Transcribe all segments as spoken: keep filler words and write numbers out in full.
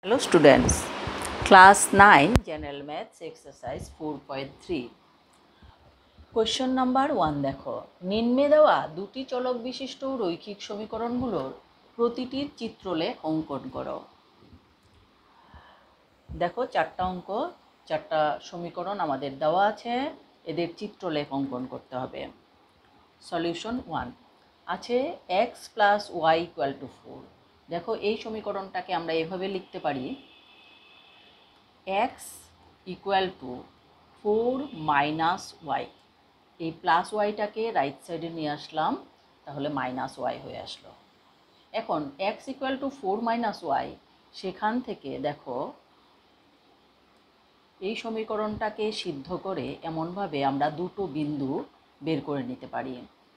Hello students, class nine general maths exercise four point three. Question number one দেখো, নিম্নে দেওয়া দুটি চলক বিশিষ্ট রৈখিক সমীকরণগুলোর প্রতিটির চিত্রলেখ অঙ্কন করো। দেখো চারটা অঙ্ক, চারটা সমীকরণ আমাদের দেওয়া আছে, এদের চিত্রলেখ অঙ্কন করতে হবে। সলিউশন ওয়ান আছে x plus y equal to four. দেখো এই সমীকরণটাকে আমরা এভাবে লিখতে পারি, x equal to four minus y. এই প্লাস ওয়াইটাকে রাইট সাইডে নিয়ে আসলাম, তাহলে মাইনাস ওয়াই হয়ে আসলো। এখন x equal to four minus y, সেখান থেকে দেখো এই সমীকরণটাকে সিদ্ধ করে এমনভাবে আমরা দুটো বিন্দু বের করে নিতে পারি।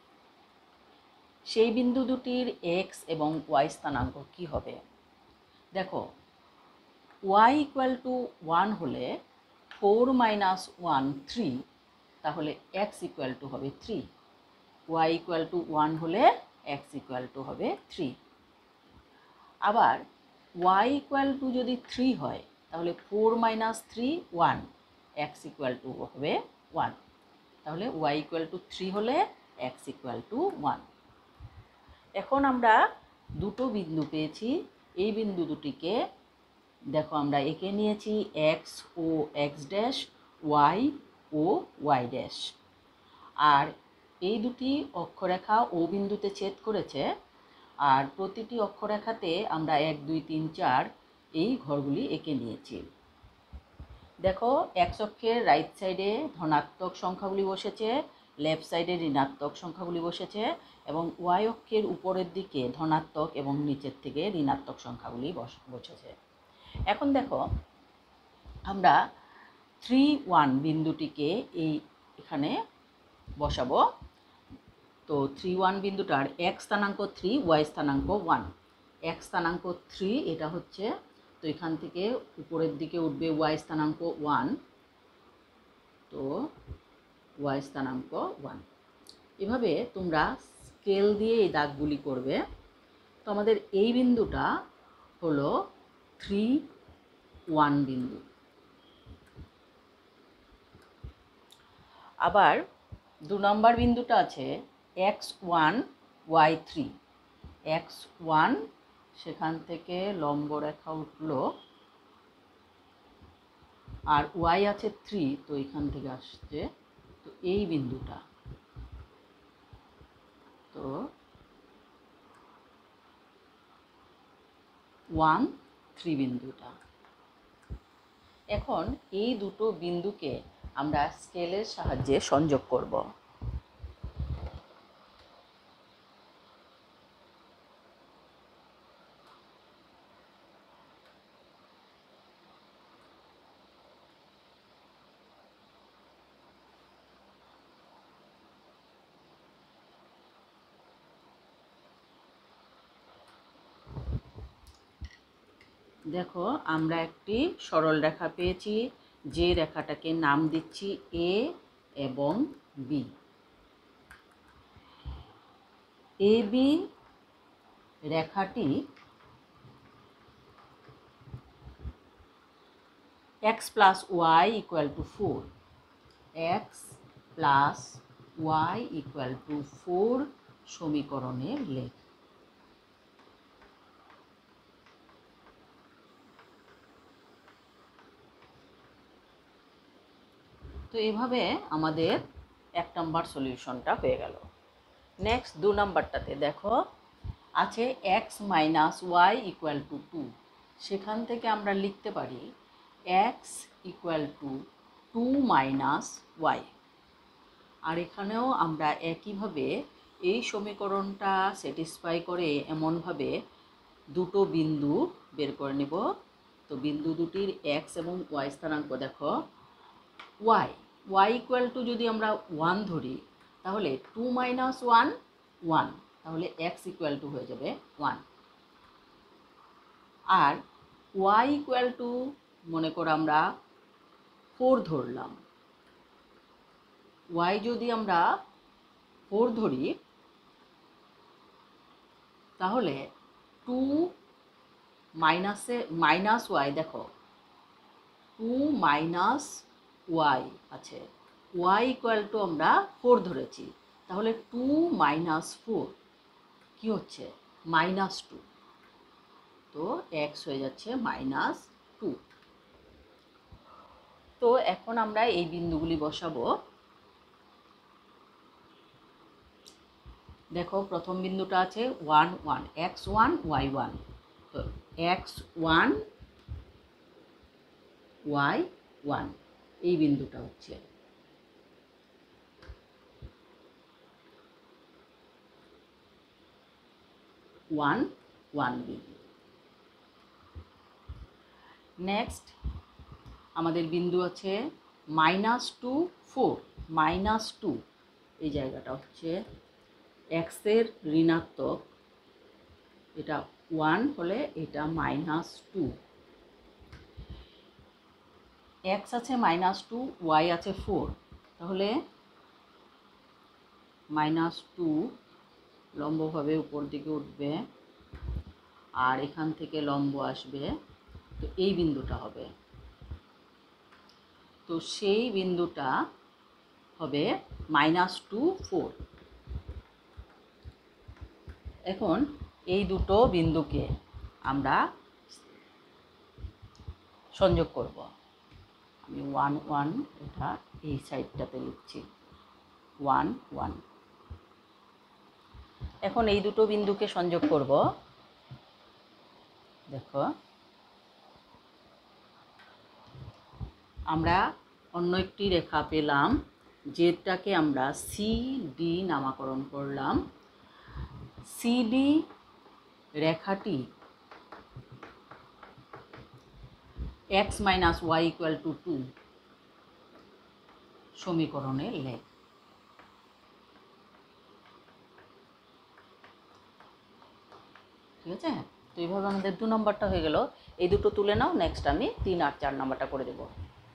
সেই বিন্দু দুটির x এবং y স্থানাঙ্ক কি হবে? দেখো y ইকুয়াল টু ওয়ান হলে ফোর মাইনাস ওয়ান থ্রি, তাহলে x ইকুয়াল টু হবে three. y equal to one হলে x ইকুয়াল টু হবে থ্রি। আবার y ইকুয়াল টু যদি থ্রি হয়, তাহলে four minus three one, x equal to হবে ওয়ান। তাহলে y ইকুয়াল টু থ্রি হলে x ইকুয়াল টু ওয়ান। এখন আমরা দুটো বিন্দু পেয়েছি, এই বিন্দু দুটিকে দেখো আমরা এঁকে নিয়েছি এক্স ও এক্স ড্যাশ, ওয়াই ও ওয়াই ড্যাশ। আর এই দুটি অক্ষরেখা ও বিন্দুতে ছেদ করেছে, আর প্রতিটি অক্ষরেখাতে আমরা এক দুই তিন চার এই ঘরগুলি এঁকে নিয়েছি। দেখো এক্স অক্ষের রাইট সাইডে ধনাত্মক সংখ্যাগুলি বসেছে, লেফট সাইডে ঋণাত্মক সংখ্যাগুলি বসেছে, এবং ওয়াই অক্ষের উপরের দিকে ধনাত্মক এবং নিচের থেকে ঋণাত্মক সংখ্যাগুলি বসেছে। এখন দেখো আমরা থ্রি ওয়ান বিন্দুটিকে এই এখানে বসাবো। তো থ্রি ওয়ান বিন্দুটার এক্স স্থানাঙ্ক থ্রি, ওয়াই স্থানাঙ্ক ওয়ান। এক্স স্থানাঙ্ক থ্রি এটা হচ্ছে, তো এখান থেকে উপরের দিকে উঠবে ওয়াই স্থানাঙ্ক ওয়ান, তো ওয়াই স্থানাঙ্ক ওয়ান। এভাবে তোমরা স্কেল দিয়ে এই দাগগুলি করবে। তো আমাদের এই বিন্দুটা হলো থ্রি ওয়ান বিন্দু। আবার দু নম্বর বিন্দুটা আছে x one y three. X one, সেখান থেকে লম্ব রেখা উঠলো, আর ওয়াই আছে থ্রি, তো এখান থেকে আসছে, তো এই বিন্দুটা, তো ওয়ান থ্রি বিন্দুটা। এখন এই দুটো বিন্দুকে আমরা স্কেলের সাহায্যে সংযোগ করব। দেখো আমরা একটি সরল রেখা পেয়েছি, যে রেখাটাকে নাম দিচ্ছি এ এবং বি। এ বি রেখাটি x plus y equal to four, x plus y equal to four সমীকরণের লেখ। তো এভাবে আমাদের এক নম্বর সলিউশনটা হয়ে গেল। নেক্সট দু নম্বরটাতে দেখো আছে x minus y equal to two. সেখান থেকে আমরা লিখতে পারি x equal to two minus y. আর এখানেও আমরা একইভাবে এই সমীকরণটা স্যাটিসফাই করে এমনভাবে দুটো বিন্দু বের করে নেব। তো বিন্দু দুটির এক্স এবং ওয়াই স্থানাঙ্ক দেখো, ওয়াই ওয়াই ইকুয়াল টু যদি আমরা ওয়ান ধরি, তাহলে টু মাইনাস ওয়ান ওয়ান, তাহলে এক্স ইকুয়াল টু হয়ে যাবে ওয়ান। আর ওয়াই ইকুয়াল টু মনে করো আমরা ফোর ধরলাম, ওয়াই যদি আমরা ফোর ধরি, তাহলে টু মাইনাসে মাইনাস ওয়াই, দেখো টু মাইনাস ওয়াই আছে, ওয়াই ইকুয়াল টু আমরা ফোর ধরেছি, তাহলে টু মাইনাস ফোর কী হচ্ছে মাইনাস টু, তো এক্স হয়ে যাচ্ছে মাইনাস টু। তো এখন আমরা এই বিন্দুগুলি বসাবো। দেখো প্রথম বিন্দুটা আছে one one, x one y one, তো এক্স ওয়ান ওয়াই ওয়ান এই বিন্দুটা হচ্ছে ওয়ান ওয়ান বিন্দু। নেক্সট আমাদের বিন্দু আছে minus two four, minus two এই জায়গাটা হচ্ছে এক্সের ঋণাত্মক, এটা ওয়ান হলে এটা মাইনাস টু, এক্স আছে মাইনাস টু, ওয়াই আছে ফোর, তাহলে মাইনাস টু লম্বভাবে উপর দিকে উঠবে আর এখান থেকে লম্ব আসবে, তো এই বিন্দুটা হবে, তো সেই বিন্দুটা হবে মাইনাস টু ফোর। এখন এই দুটো বিন্দুকে আমরা সংযোগ করব। আমি ওয়ান ওয়ান এটা এই সাইডটাতে লিখছি ওয়ান ওয়ান। এখন এই দুটো বিন্দুকে সংযোগ করব। দেখো আমরা অন্য একটি রেখা পেলাম, যেটাকে আমরা সি ডি নামকরণ করলাম। সি ডি রেখাটি x minus y equal to two সমীকরণের লেখ। ঠিক আছে, তো এইভাবে আমাদের দু নম্বরটা হয়ে গেল। এই দুটো তুলে নাও, নেক্সট আমি তিন আর চার নম্বরটা করে দেব।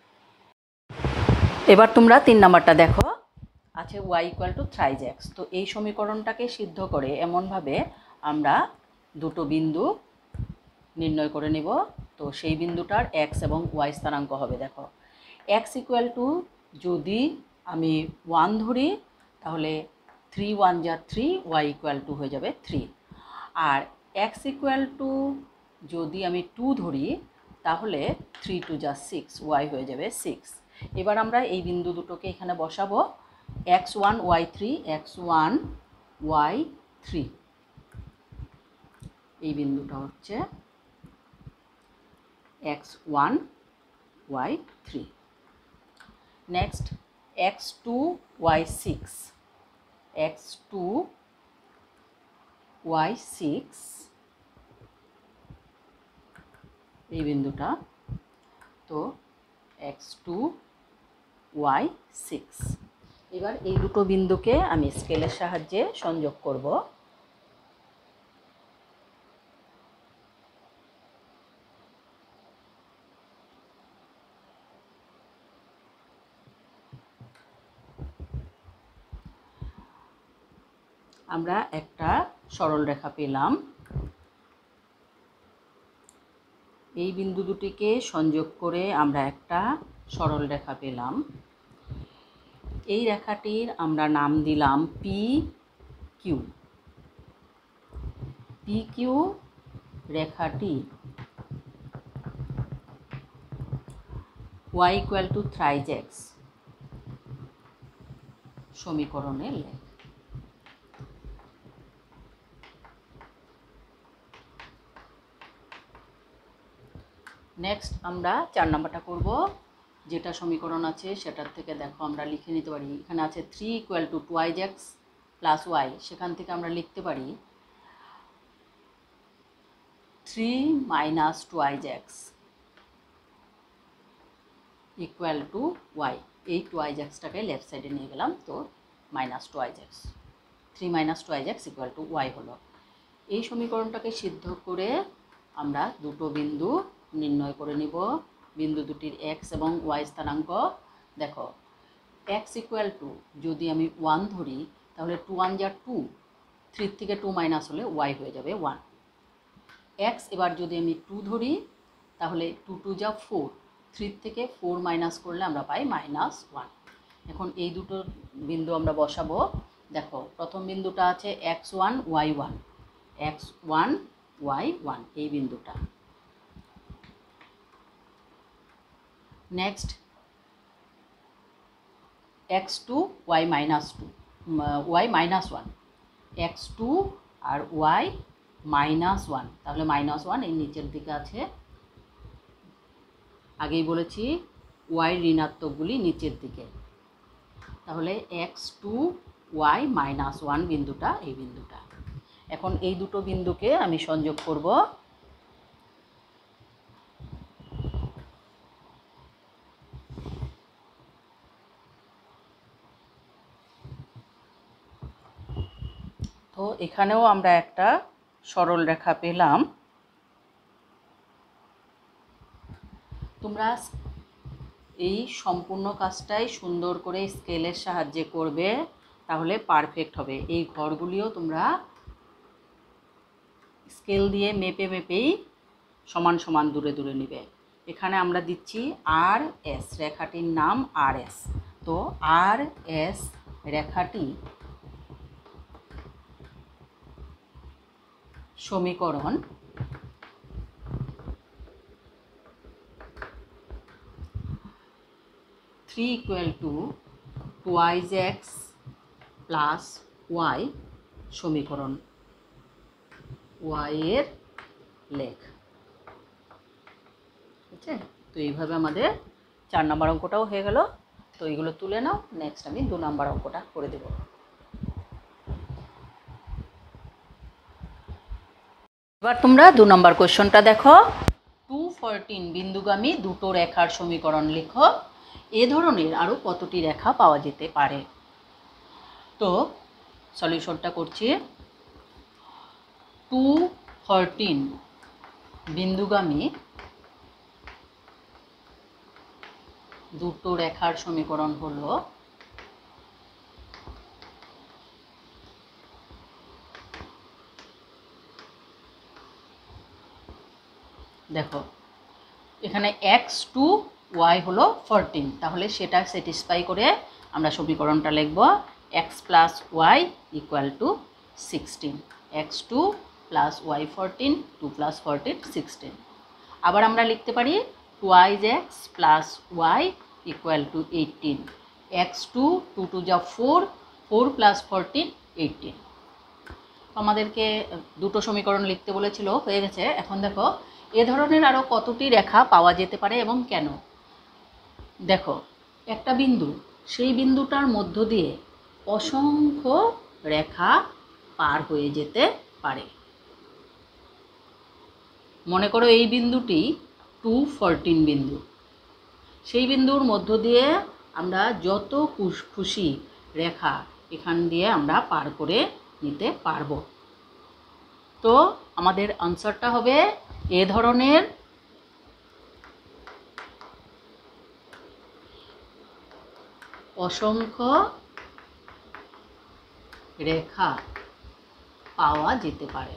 এবার তোমরা তিন নম্বরটা দেখো, আছে y equal to thrice x. তো এই সমীকরণটাকে সিদ্ধ করে এমনভাবে আমরা দুটো বিন্দু নির্ণয় করে নিব। তো সেই বিন্দুটার এক্স এবং ওয়াই স্থানাঙ্ক হবে। দেখো এক্স ইকুয়াল টু যদি আমি ওয়ান ধরি তাহলে থ্রি ওয়ান যা থ্রি, ওয়াই ইকুয়াল টু হয়ে যাবে থ্রি। আর এক্স ইকুয়াল টু যদি আমি টু ধরি তাহলে থ্রি টু যা সিক্স, ওয়াই হয়ে যাবে সিক্স। এবার আমরা এই বিন্দু দুটোকে এখানে বসাবো, x one y three, x one y three এই বিন্দুটা হচ্ছে x one y three. Next x two y six, x two y six এই বিন্দুটা, তো এক্স টু ওয়াই সিক্স। এবার এই দুটো বিন্দুকে আমি স্কেলের সাহায্যে সংযোগ করব। আমরা একটা সরল রেখা পেলাম, এই বিন্দু দুটিকে সংযোগ করে আমরা একটা সরল রেখা পেলাম। এই রেখাটির আমরা নাম দিলাম পি কিউ। পি কিউ রেখাটি y equal to thrice x সমীকরণের লেখ। নেক্সট আমরা চার নাম্বারটা করব। যেটা সমীকরণ আছে সেটার থেকে দেখো আমরা লিখে নিতে পারি, এখানে আছে three equal to twice x plus y, সেখান থেকে আমরা লিখতে পারি three minus twice x equal to y. এই টুয়াইজ এক্সটাকে লেফট সাইডে নিয়ে গেলাম, তো minus twice x, three minus twice x equal to y হলো। এই সমীকরণটাকে সিদ্ধ করে আমরা দুটো বিন্দু নির্ণয় করে নিব। বিন্দু দুটির এক্স এবং ওয়াই স্থানাঙ্ক দেখো, এক্স ইকুয়াল টু যদি আমি ওয়ান ধরি তাহলে টু ওয়ান যা টু, থ্রির থেকে টু মাইনাস হলে ওয়াই হয়ে যাবে ওয়ান। এক্স এবার যদি আমি টু ধরি তাহলে টু টু যা ফোর, থ্রি থেকে ফোর মাইনাস করলে আমরা পাই মাইনাস ওয়ান। এখন এই দুটো বিন্দু আমরা বসাবো। দেখো প্রথম বিন্দুটা আছে x one y one, x one y one এই বিন্দুটা। Next x two y minus two, y minus one, x two আর ওয়াই মাইনাস ওয়ান, তাহলে মাইনাস ওয়ান এই নিচের দিকে আছে। আগেই বলেছি ওয়াই ঋণাত্মকগুলি নিচের দিকে, তাহলে x two y minus one বিন্দুটা এই বিন্দুটা। এখন এই দুটো বিন্দুকে আমি সংযোগ করব। তো এখানেও আমরা একটা সরল রেখা পেলাম। তোমরা এই সম্পূর্ণ কাজটাই সুন্দর করে স্কেলের সাহায্যে করবে, তাহলে পারফেক্ট হবে। এই ঘরগুলিও তোমরা স্কেল দিয়ে মেপে মেপেই সমান সমান দূরে দূরে নেবে। এখানে আমরা দিচ্ছি আর এস, রেখাটির নাম আর এস। তো আর এস রেখাটি সমীকরণ three equal to twice x plus y সমীকরণ ওয়াই এর লেখ। ঠিক আছে, তো এইভাবে আমাদের চার নম্বর অঙ্কটাও হয়ে গেল। তো এইগুলো তুলে নাও, নেক্সট আমি দু নম্বর অঙ্কটা করে দেব। এবার তোমরা দু নম্বর কোয়েশ্চনটা দেখো। টু ফোরটিন বিন্দুগামী দুটো রেখার সমীকরণ লিখো। এ ধরনের আরও কতটি রেখা পাওয়া যেতে পারে? তো সলিউশনটা করছি। টু ফোরটিন বিন্দুগামী দুটো রেখার সমীকরণ হলো দেখো এখানে এক্স টু ওয়াই হলো ফোরটিন, তাহলে সেটা স্যাটিসফাই করে আমরা সমীকরণটা লিখব x plus y equal to sixteen, x two plus y fourteen, two plus fourteen sixteen. আবার আমরা লিখতে পারি twice x plus y equal to eighteen, x two, two two যা four, four plus fourteen eighteen. আমাদেরকে দুটো সমীকরণ লিখতে বলেছিল, হয়ে গেছে। এখন দেখো এ ধরনের আরও কতটি রেখা পাওয়া যেতে পারে এবং কেন। দেখো একটা বিন্দু, সেই বিন্দুটার মধ্য দিয়ে অসংখ্য রেখা পার হয়ে যেতে পারে। মনে করো এই বিন্দুটি টু ফোরটিন বিন্দু, সেই বিন্দুর মধ্য দিয়ে আমরা যত খুশি রেখা এখান দিয়ে আমরা পার করে নিতে পারবো। তো আমাদের আনসারটা হবে এ ধরনের অসংখ্য রেখা পাওয়া যেতে পারে।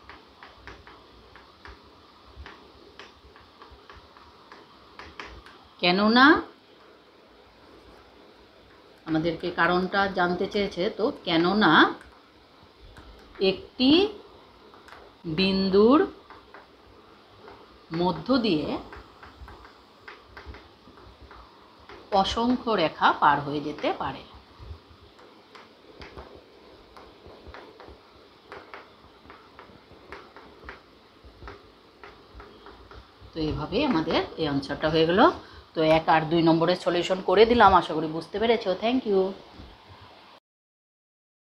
কেননা আমাদেরকে কারণটা জানতে চেয়েছে, তো কেননা একটি বিন্দুর মধ্য দিয়ে অসংখ্য রেখা পার হয়ে যেতে পারে। তো এইভাবে আমাদের এই আনসারটা হয়ে গেল। তো এক আর দুই নম্বরের সলিউশন করে দিলাম, আশা করি বুঝতে পেরেছো। Thank you.